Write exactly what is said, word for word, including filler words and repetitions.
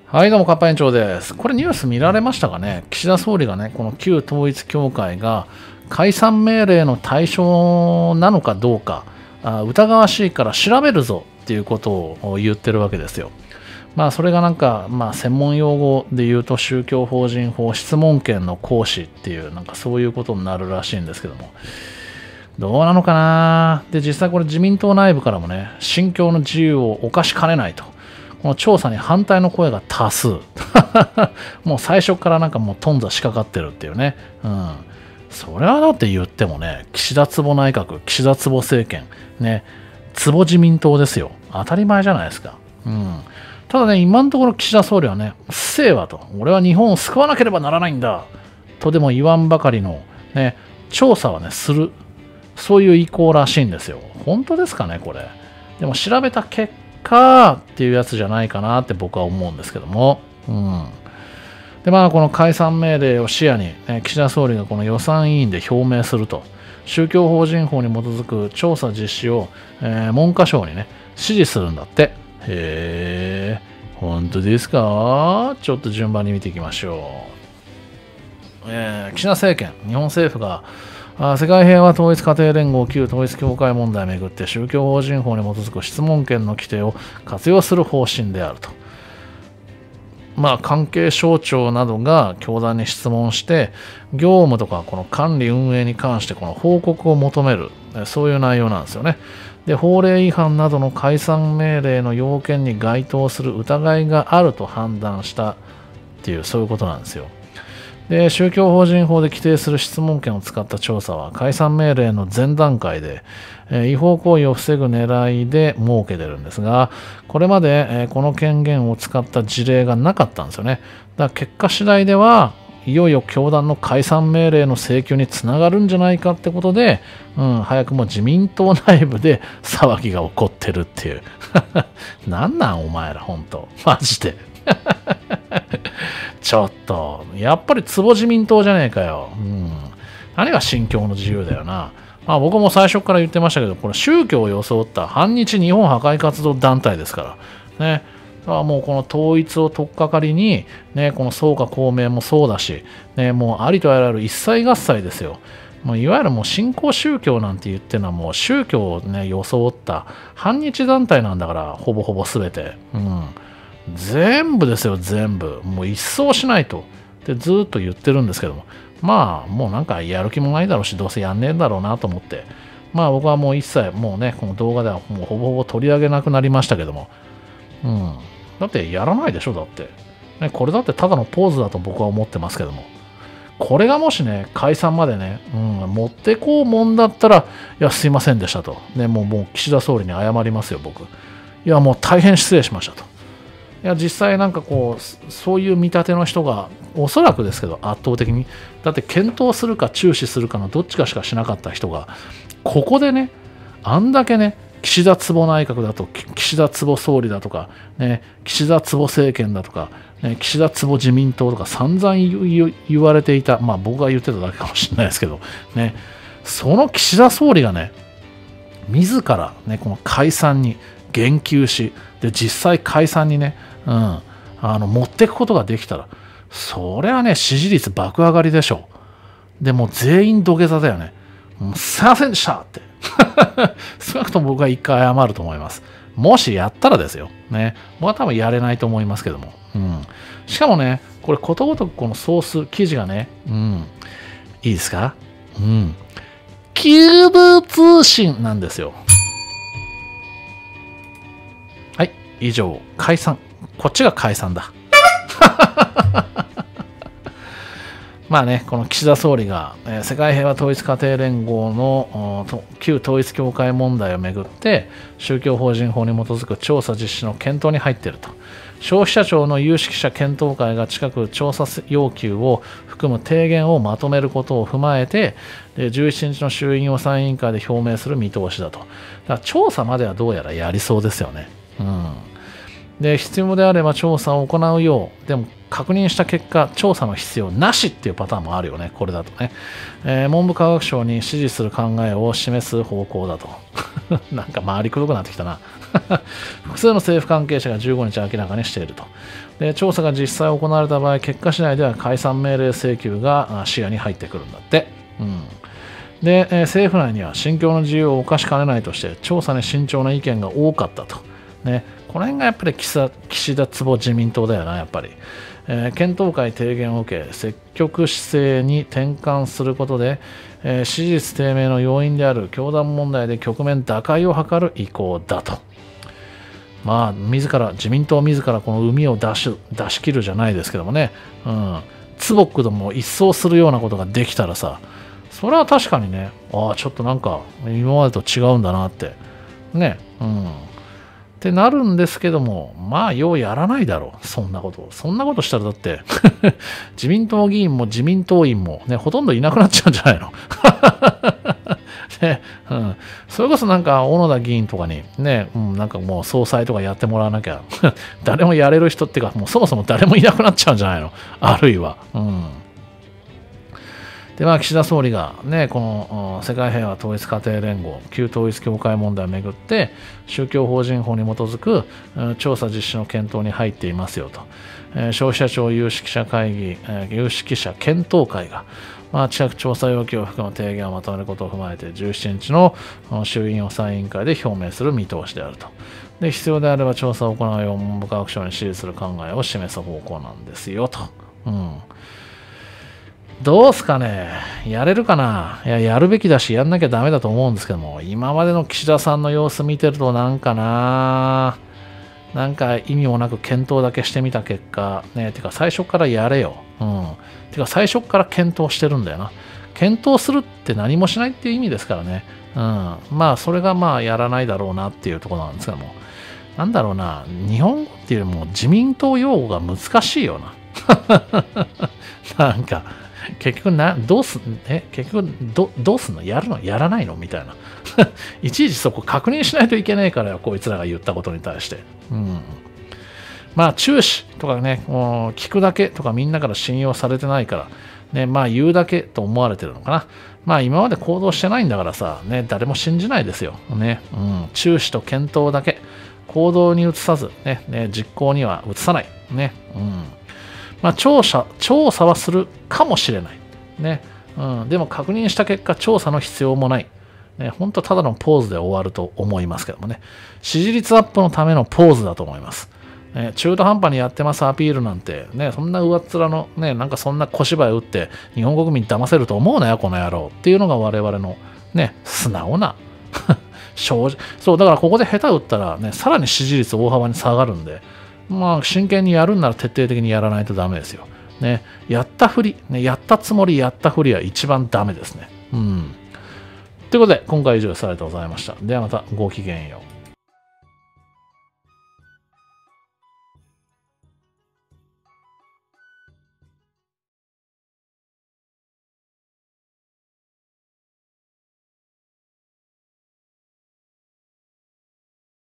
はい、どうも、カッパ園長です。これニュース見られましたかね。岸田総理がね、この旧統一教会が解散命令の対象なのかどうか、あ疑わしいから調べるぞっていうことを言ってるわけですよ。まあ、それがなんか、まあ、専門用語で言うと宗教法人法質問権の行使っていう、なんかそういうことになるらしいんですけども。どうなのかな。で、実際これ自民党内部からもね、信教の自由を侵しかねないと。この調査に反対の声が多数。もう最初からなんかもう頓挫しかかってるっていうね。うん。それはだって言ってもね、岸田坪内閣、岸田坪政権、ね、坪自民党ですよ。当たり前じゃないですか。うん。ただね、今のところ岸田総理はね、うっせぇわと。俺は日本を救わなければならないんだ。とでも言わんばかりの、ね、調査はね、する。そういう意向らしいんですよ。本当ですかね、これ。でも調べた結果、かっていうやつじゃないかなって僕は思うんですけども、うん、でまあこの解散命令を視野に、ね、岸田総理がこの予算委員で表明すると宗教法人法に基づく調査実施を、えー、文科省にね指示するんだって。へえ、本当ですか？ちょっと順番に見ていきましょう。えー、岸田政権、日本政府が世界平和統一家庭連合旧統一教会問題をめぐって宗教法人法に基づく質問権の規定を活用する方針であると。まあ、関係省庁などが教団に質問して業務とかこの管理運営に関してこの報告を求める、そういう内容なんですよね。で、法令違反などの解散命令の要件に該当する疑いがあると判断したっていう、そういうことなんですよ。で宗教法人法で規定する質問権を使った調査は解散命令の前段階で、えー、違法行為を防ぐ狙いで設けてるんですが、これまで、えー、この権限を使った事例がなかったんですよね。だから結果次第ではいよいよ教団の解散命令の請求につながるんじゃないかってことで、うん、早くも自民党内部で騒ぎが起こってるっていうなんなんお前ら本当マジでちょっと、やっぱり坪自民党じゃねえかよ。うん。何が信教の自由だよな。まあ僕も最初から言ってましたけど、これ宗教を装った反日日本破壊活動団体ですから。ね。だからもうこの統一を取っかかりに、ね、この創価公明もそうだし、ね、もうありとあらゆる一切合切ですよ。もういわゆるもう新興宗教なんて言ってるのはもう宗教をね、装った反日団体なんだから、ほぼほぼ全て。うん。全部ですよ、全部。もう一掃しないと。ってずっと言ってるんですけども。まあ、もうなんかやる気もないだろうし、どうせやんねえんだろうなと思って。まあ僕はもう一切、もうね、この動画ではもうほぼほぼ取り上げなくなりましたけども。うん。だってやらないでしょ、だって。ね、これだってただのポーズだと僕は思ってますけども。これがもしね、解散までね、うん、持ってこうもんだったら、いや、すいませんでしたと。ね、もう、もう岸田総理に謝りますよ、僕。いや、もう大変失礼しましたと。いや実際なんかこうそういう見立ての人がおそらくですけど圧倒的にだって検討するか注視するかのどっちかしかしなかった人がここでねあんだけね岸田坪内閣だと岸田坪総理だとか、ね、岸田坪政権だとか、ね、岸田坪自民党とか散々言われていたまあ僕が言ってただけかもしれないですけどねその岸田総理がね自らねこの解散に言及しで実際解散にね、うん、あの持っていくことができたらそれはね支持率爆上がりでしょう。でもう全員土下座だよね。もうすいませんでしたって少なくとも僕は一回謝ると思います。もしやったらですよ、ね、僕は多分やれないと思いますけども、うん、しかもねこれことごとくこのソース記事がね、うん、いいですか、うん、キューブ通信なんですよ。以上、解散。こっちが解散だ。まあね、この岸田総理が、えー、世界平和統一家庭連合の旧統一教会問題をめぐって宗教法人法に基づく調査実施の検討に入っていると。消費者庁の有識者検討会が近く調査要求を含む提言をまとめることを踏まえてでじゅういちにちの衆院予算委員会で表明する見通しだと。だから調査まではどうやらやりそうですよね。うんで、必要であれば調査を行うよう、でも確認した結果、調査の必要なしっていうパターンもあるよね、これだとね。えー、文部科学省に支持する考えを示す方向だと。なんか回りくどくなってきたな。複数の政府関係者がじゅうごにち明らかにしていると。で、調査が実際行われた場合、結果次第では解散命令請求が視野に入ってくるんだって。うん、で、えー、政府内には信教の自由を侵しかねないとして、調査に慎重な意見が多かったと。ね、この辺がやっぱり岸田、岸田坪自民党だよな、やっぱり。えー、検討会提言を受け、積極姿勢に転換することで、えー、支持率低迷の要因である教団問題で局面打開を図る意向だと。まあ、自ら、自民党自らこの海を出し、出し切るじゃないですけどもね、うん、坪区でも一掃するようなことができたらさ、それは確かにね、ああ、ちょっとなんか今までと違うんだなって、ね、うん。ってなるんですけども、まあ、ようやらないだろう。そんなこと。そんなことしたらだって、自民党議員も自民党員もね、ほとんどいなくなっちゃうんじゃないの。ねうん、それこそなんか、小野田議員とかにね、うん、なんかもう総裁とかやってもらわなきゃ、誰もやれる人っていうか、もうそもそも誰もいなくなっちゃうんじゃないの。あるいは。うんでまあ、岸田総理が、ね、この世界平和統一家庭連合、旧統一教会問題をめぐって、宗教法人法に基づく調査実施の検討に入っていますよと、えー、消費者庁有識者会議、えー、有識者検討会が、まあ、近く調査要求を含む提言をまとめることを踏まえて、じゅうしちにちの衆院予算委員会で表明する見通しであると。で必要であれば調査を行うよう文部科学省に指示する考えを示す方向なんですよと。うんどうすかねやれるかないや、やるべきだし、やんなきゃダメだと思うんですけども、今までの岸田さんの様子見てるとなんかななんか意味もなく検討だけしてみた結果、ね、てか最初からやれよ。うん。てか最初から検討してるんだよな。検討するって何もしないっていう意味ですからね。うん。まあ、それがまあ、やらないだろうなっていうところなんですけども。なんだろうな、日本語っていうよりも自民党用語が難しいよな。なんか、結局な、どうす、え、結局ど、どうすんのやるのやらないのみたいな。いちいちそこ確認しないといけないからよ、こいつらが言ったことに対して。うん。まあ、注視とかね、もう聞くだけとかみんなから信用されてないから、ね、まあ言うだけと思われてるのかな。まあ今まで行動してないんだからさ、ね、誰も信じないですよ。ね、うん、注視と検討だけ。行動に移さず、ね、ね、実行には移さない。ね、うん。まあ、調査、調査はするかもしれない。ね。うん、でも確認した結果、調査の必要もない。ね、本当ただのポーズで終わると思いますけどもね。支持率アップのためのポーズだと思います。ね、中途半端にやってますアピールなんて、ね、そんな上っ面の、ね、なんかそんな小芝居打って、日本国民騙せると思うなよ、この野郎。っていうのが我々の、ね、素直な正直。そう、だからここで下手打ったら、ね、さらに支持率大幅に下がるんで、まあ、真剣にやるんなら徹底的にやらないとダメですよ。ね、やったふり、ね、やったつもり、やったふりは一番ダメですね。うん。ということで、今回以上です。ありがとうございました。ではまたごきげんよう。